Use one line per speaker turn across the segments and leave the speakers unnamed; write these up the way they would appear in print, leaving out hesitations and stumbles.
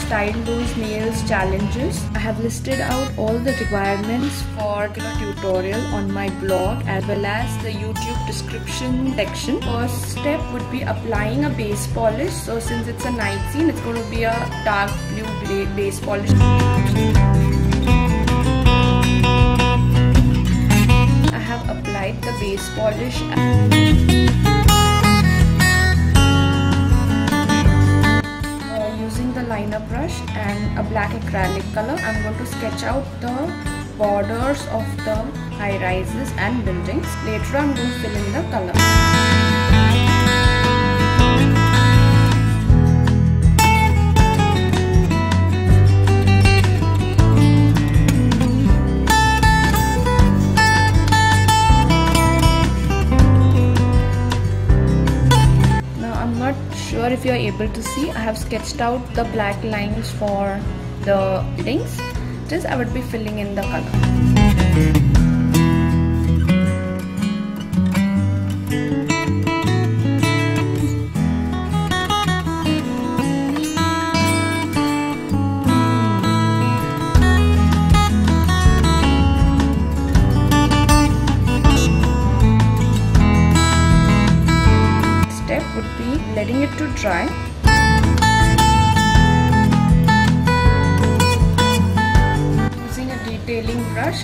Style Those Nails challenges. I have listed out all the requirements for the tutorial on my blog as well as the YouTube description section. First step would be applying a base polish. So since it's a night scene, it's going to be a dark blue base polish. I have applied the base polish. Using the liner brush and a black acrylic color, I'm going to sketch out the borders of the high rises and buildings. Later I'm going to fill in the color. Sure, if you are able to see, I have sketched out the black lines for the buildings. Just I would be filling in the color. Would be letting it to dry. Using a detailing brush.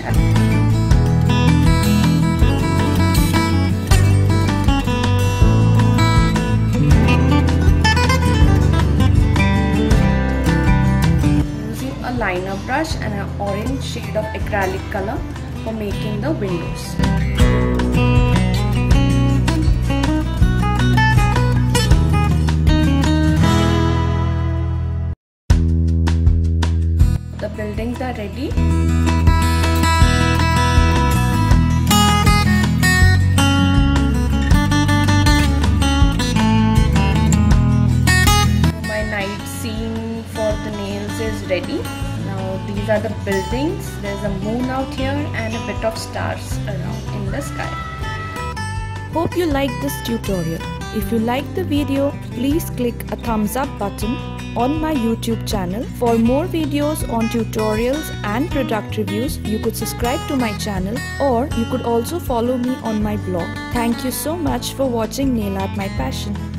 Using a liner brush and an orange shade of acrylic color for making the windows. The buildings are ready. My night scene for the nails is ready. Now these are the buildings. There's a moon out here and a bit of stars around in the sky.
Hope you liked this tutorial. If you liked the video, please click a thumbs up button on my YouTube channel. For more videos on tutorials and product reviews, you could subscribe to my channel, or you could also follow me on my blog. Thank you so much for watching Nail Art My Passion.